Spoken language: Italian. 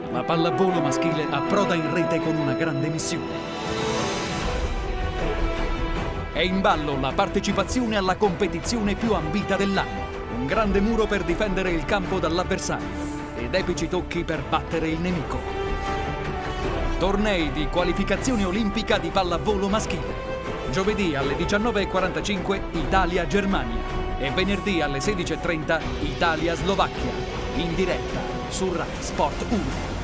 La pallavolo maschile approda in rete con una grande missione. È in ballo la partecipazione alla competizione più ambita dell'anno. Un grande muro per difendere il campo dall'avversario ed epici tocchi per battere il nemico. Tornei di qualificazione olimpica di pallavolo maschile. Giovedì alle 19:45 Italia-Germania e venerdì alle 16:30 Italia-Slovacchia. In diretta su Rai Sport 1.